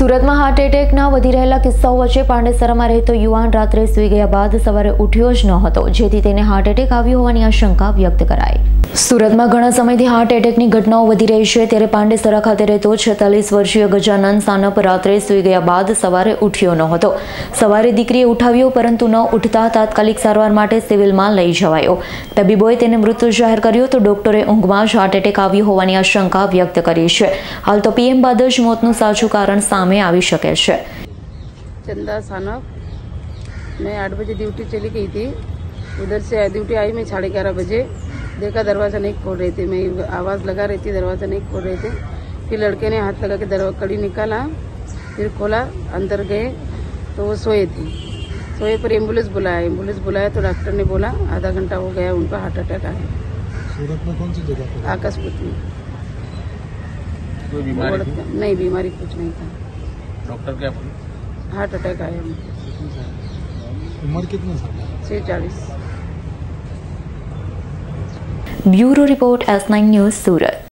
સુરતમાં હાર્ટ એટેકના વધી રહેલા કિસ્સાઓ વચ્ચે પાંડેસરામાં રહેતો યુવાન રાત્રે સૂઈ ગયા બાદ સવારે ઉઠ્યો જ ન હતો, જેથી તેને હાર્ટ એટેક આવ્યો હોવાની આશંકા વ્યક્ત કરાઈ। સુરતમાં ઘણા સમયથી હાર્ટ એટેકની ઘટનાઓ વધી રહી છે, ત્યારે પાંડેસરા ખાતે રહેતો 46 વર્ષીય ગજાનન સાનપ રાત્રે સૂઈ ગયા બાદ સવારે ઉઠ્યો ન હતો। સવારે દીકરીએ ઉઠાવ્યો, પરંતુ ન ઉઠતા તાત્કાલિક સારવાર માટે સિવિલમાં લઈ જવાયો। તબીબોએ તેને મૃત જાહેર કર્યો, તો ડોક્ટરે ઊંઘમાં જ હાર્ટ એટેક આવ્યો હોવાની આશંકા વ્યક્ત કરી છે। હાલ તો પીએમ બાદ જ મોતનું સાચું કારણ સામે આવી શકે છે। चंदा सानप, मैं 8 बजे ड्यूटी चली गई थी। उधर से ड्यूटी आई मैं 11:30 बजे, देखा दरवाज़ा नहीं खोल रहे थे। मैं आवाज़ लगा रही थी, दरवाज़ा नहीं खोल रहे थे। फिर लड़के ने हाथ लगा के दरवाज़ा कड़ी निकाला, फिर खोला, अंदर गए तो वो सोए थे। सोए पर एम्बुलेंस बुलाया तो डॉक्टर ने बोला आधा घंटा हो गया, उनका हार्ट अटैक आ गया। सूरत में कौन सी जगह पर? आकाशपुर में। कोई बीमारी नहीं, बीमारी कुछ नहीं था। डॉक्टर क्या बोले? हार्ट अटैक आया। उम्र कितनी साल? 46। ब्यूरो रिपोर्ट S9 न्यूज़ सूरत।